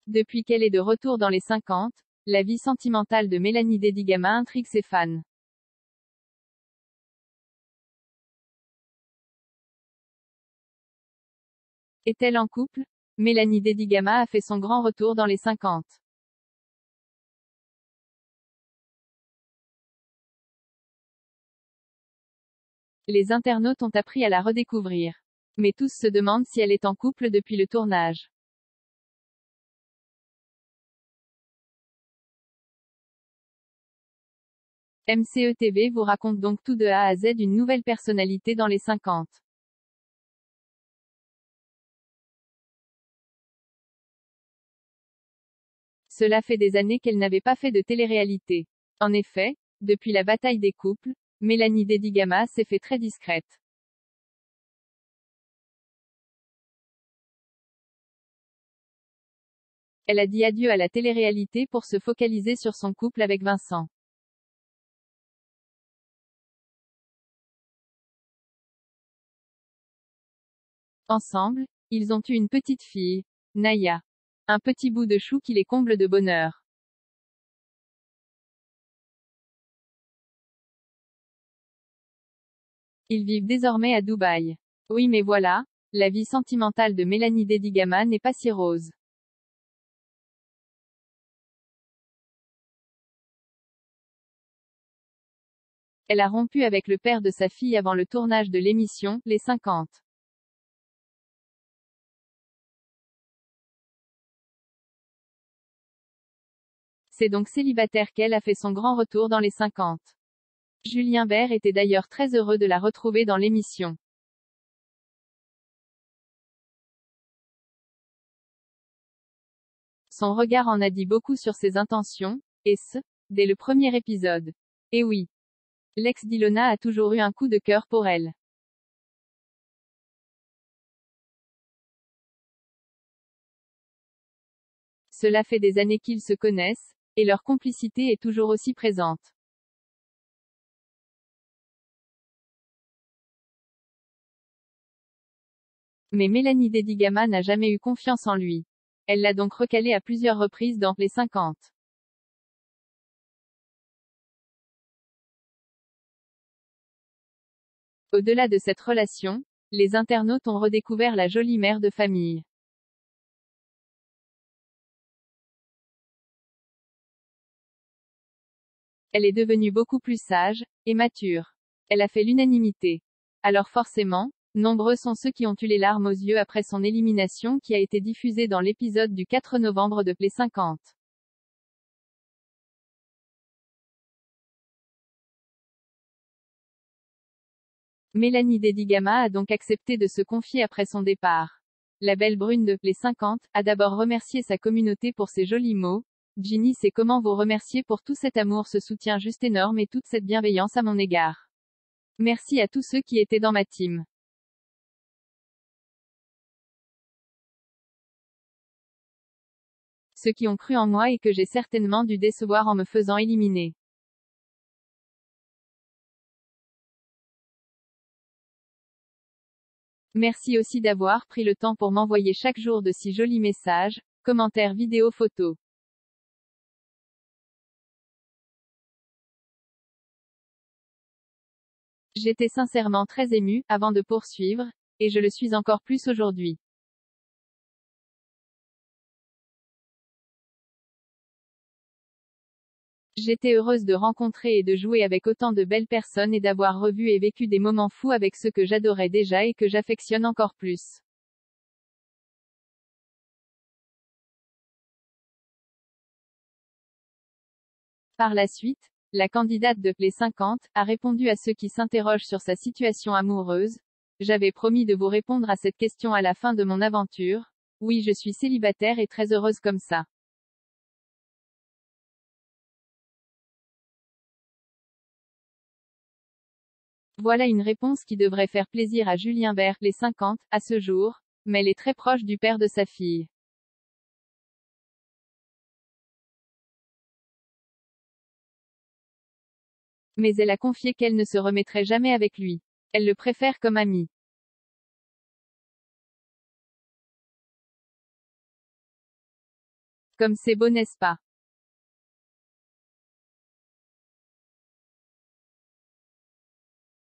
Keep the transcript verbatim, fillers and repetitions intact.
Depuis qu'elle est de retour dans les cinquante, la vie sentimentale de Mélanie Dedigama intrigue ses fans. Est-elle en couple? Mélanie Dedigama a fait son grand retour dans les cinquante. Les internautes ont appris à la redécouvrir. Mais tous se demandent si elle est en couple depuis le tournage. M C E T V vous raconte donc tout de A à Z une nouvelle personnalité dans les cinquante. Cela fait des années qu'elle n'avait pas fait de télé-réalité. En effet, depuis la bataille des couples, Mélanie Dedigama s'est fait très discrète. Elle a dit adieu à la télé-réalité pour se focaliser sur son couple avec Vincent. Ensemble, ils ont eu une petite fille, Naya. Un petit bout de chou qui les comble de bonheur. Ils vivent désormais à Dubaï. Oui mais voilà, la vie sentimentale de Mélanie Dedigama n'est pas si rose. Elle a rompu avec le père de sa fille avant le tournage de l'émission, Les cinquante. C'est donc célibataire qu'elle a fait son grand retour dans les cinquante. Julien Bert était d'ailleurs très heureux de la retrouver dans l'émission. Son regard en a dit beaucoup sur ses intentions, et ce, dès le premier épisode. Et oui. L'ex d'Ilona a toujours eu un coup de cœur pour elle. Cela fait des années qu'ils se connaissent, et leur complicité est toujours aussi présente. Mais Mélanie Dedigama n'a jamais eu confiance en lui. Elle l'a donc recalé à plusieurs reprises dans Les cinquante. Au-delà de cette relation, les internautes ont redécouvert la jolie mère de famille. Elle est devenue beaucoup plus sage, et mature. Elle a fait l'unanimité. Alors forcément, nombreux sont ceux qui ont eu les larmes aux yeux après son élimination qui a été diffusée dans l'épisode du quatre novembre de Les cinquante. Mélanie Dedigama a donc accepté de se confier après son départ. La belle brune de Les cinquante a d'abord remercié sa communauté pour ses jolis mots. Ginny sait comment vous remercier pour tout cet amour, ce soutien juste énorme et toute cette bienveillance à mon égard. Merci à tous ceux qui étaient dans ma team. Ceux qui ont cru en moi et que j'ai certainement dû décevoir en me faisant éliminer. Merci aussi d'avoir pris le temps pour m'envoyer chaque jour de si jolis messages, commentaires, vidéos, photos. J'étais sincèrement très émue, avant de poursuivre, et je le suis encore plus aujourd'hui. J'étais heureuse de rencontrer et de jouer avec autant de belles personnes et d'avoir revu et vécu des moments fous avec ceux que j'adorais déjà et que j'affectionne encore plus. Par la suite, la candidate de Les cinquante a répondu à ceux qui s'interrogent sur sa situation amoureuse. J'avais promis de vous répondre à cette question à la fin de mon aventure. Oui, je suis célibataire et très heureuse comme ça. Voilà une réponse qui devrait faire plaisir à Julien Bert, Les cinquante, à ce jour, mais elle est très proche du père de sa fille. Mais elle a confié qu'elle ne se remettrait jamais avec lui. Elle le préfère comme ami. Comme c'est beau, n'est-ce pas?